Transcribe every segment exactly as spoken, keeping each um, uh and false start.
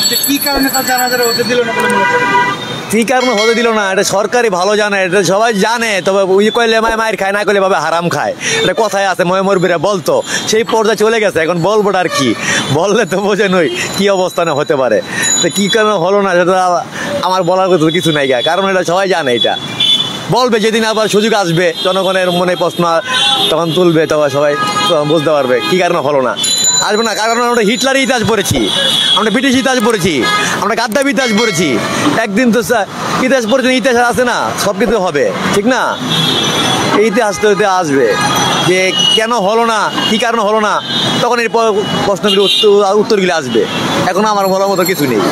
কি কারণে তার জানাজাটা হতে দিল না বলে মনে করেন? কি কারণে হতে দিল না এটা সরকারই ভালো জানে, এটা সবাই জানে। তবে ওই কইলে মায় মায়ের খায়, না করলে ভাবে হারাম খায়, এটা কথায় আছে। ময় মরবিরা বলতো, সেই পর্যায়ে চলে গেছে। এখন বলবো আর কি, বললে তো বোঝে নই কি অবস্থানে হতে পারে। তো কি কারণে হলো না সেটা আমার বলার কথা কিছু নাই, কারণ এটা সবাই জানে। এটা বলবে যেদিন আবার সুযোগ আসবে, জনগণের মনে প্রশ্ন তখন তুলবে, তখন সবাই বুঝতে পারবে কি কারণে হলো না। আসবে না, কারণ আমরা হিটলারের ইতিহাস পড়েছি, আমরা ব্রিটিশ ইতিহাস পড়েছি, আমরা গাদ্দাফি ইতিহাস পড়েছি। একদিন তো ইতিহাস পড়েছি, ইতিহাস আছে না, সব কিছু হবে, ঠিক না? এই ইতিহাস তো আসবে যে কেন হলো না, কি কারণে হলো না, তখন এই প্রশ্নগুলি উত্তর উত্তরগুলি আসবে। এখন আমার বলার মতো কিছু নেই।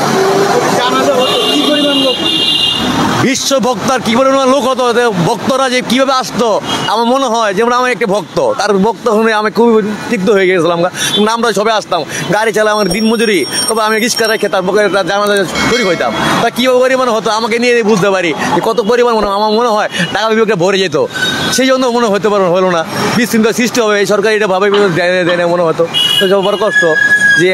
বিশ্ব ভক্তার কি পরিমাণ লোক হতো, ভক্তরা যে কিভাবে আসতো, আমার মনে হয় যেমন আমার একটা ভক্ত, তার ভক্ত শুনে আমি খুবই তিক্ত হয়ে গেছিলাম। আমরা সবাই আসতাম, গাড়ি চালা আমার দিন মজুরি, তবে আমি রিক্সা রেখে তার পক্ষে জানাজা শরীক হইতাম। তা কী পরিমাণ হতো আমাকে নিয়ে বুঝতে পারি যে কত পরিমাণ মনে আমার মনে হয় টাকা বিভাগটা ভরে যেত। সেই জন্য মনে হতে পারে হলো না, বিশৃঙ্খলা সৃষ্টি হবে, এই সরকার এটা ভাবে দেয় না মনে হতো। তো সব বড় কষ্ট যে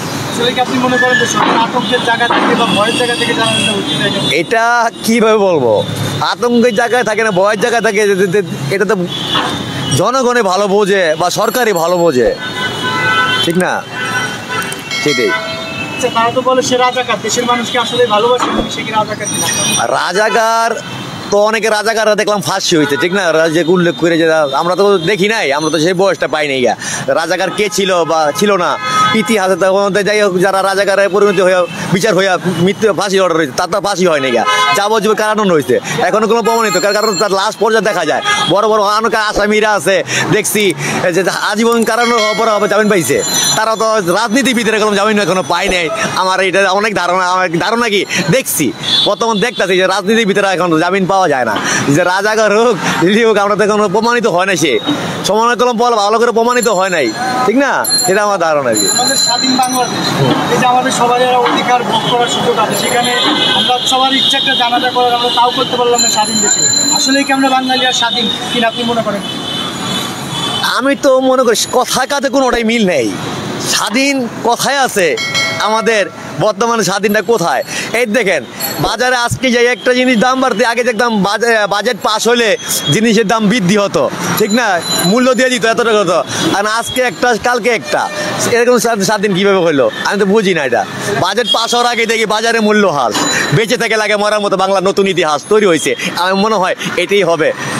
এটা কিভাবে বলবো, আতঙ্কের জায়গায় থাকে না ভয়ের জায়গায় থাকে, এটা তো জনগণে ভালো বোঝে বা সরকারই ভালো বোঝে, ঠিক না? সেটাই। তারা তো বলে সে রাজাকার, দেশের মানুষকে আসলে ভালোবাসে, সে কি রাজাকার? রাজাকার তো অনেকে রাজাকাররা দেখলাম ফাঁসি হইতে, ঠিক না? যে উল্লেখ করে যে আমরা তো দেখি নাই, আমরা তো সেই বয়সটা পাই নাই গা, রাজাকার কে ছিল বা ছিল না ইতিহাসে। যাই হোক, যারা রাজাকারের পরিণতি হয়ে বিচার হইয়া মৃত্যু ফাঁসি অর্ডার হয়েছে, তার তো ফাঁসি হয় নাই গা, যাবজ্জীবন কারাদণ্ড হয়েছে, এখনো কোনো প্রমাণিত। কারণ তার লাস্ট পর্যায়ে দেখা যায় বড় বড় অনেক আসামিরা আছে, দেখছি যে আজীবন কারাদণ্ড হওয়ার পর হবে জামিন পাইছে, তারা তো রাজনীতিবিদের কোনো জামিন এখনো পায় নাই। আমার এটা অনেক ধারণা, আমার ধারণা কি দেখছি, বর্তমান দেখতেছি যে রাজনীতিবিদরা এখন জামিন পাওয়া যায় না। যে রাজাকার হোক দিল্লি হোক, আমরা তো এখনো প্রমাণিত হয় না, সে সমান কলম বল ভালো করে প্রমাণিত হয় নাই, ঠিক না? এটা আমার ধারণা। কি আমাদের স্বাধীন বাংলাদেশ, এই যে আমাদের সবাই অধিকার ভোগ করার সুযোগ আছে, সেখানে আমরা সবার ইচ্ছা একটা জানাজা করার আমরা তাও করতে পারলাম না স্বাধীন দেশে। আসলে কি আমরা বাঙালি আর স্বাধীন কিনা আপনি মনে করেন? আমি তো মনে করি কথায় কাজে কোনোটাই মিল নেই। স্বাধীন কথায় আছে, আমাদের বর্তমানে স্বাধীনটা কোথায়? এই দেখেন বাজারে আজকে যে একটা জিনিস দাম বাড়তে, আগে দেখতাম বাজেট পাস হলে জিনিসের দাম বৃদ্ধি হতো, ঠিক না? মূল্য দিয়ে দিত এত টাকা হতো। আর আজকে একটা কালকে একটা, এরকম স্বাধীন কীভাবে হলো আমি তো বুঝি না। এটা বাজেট পাস হওয়ার আগে দেখি বাজারে মূল্য হাল, বেঁচে থেকে লাগে মরার মতো বাংলার নতুন ইতিহাস তৈরি হয়েছে। আমার মনে হয় এটাই হবে।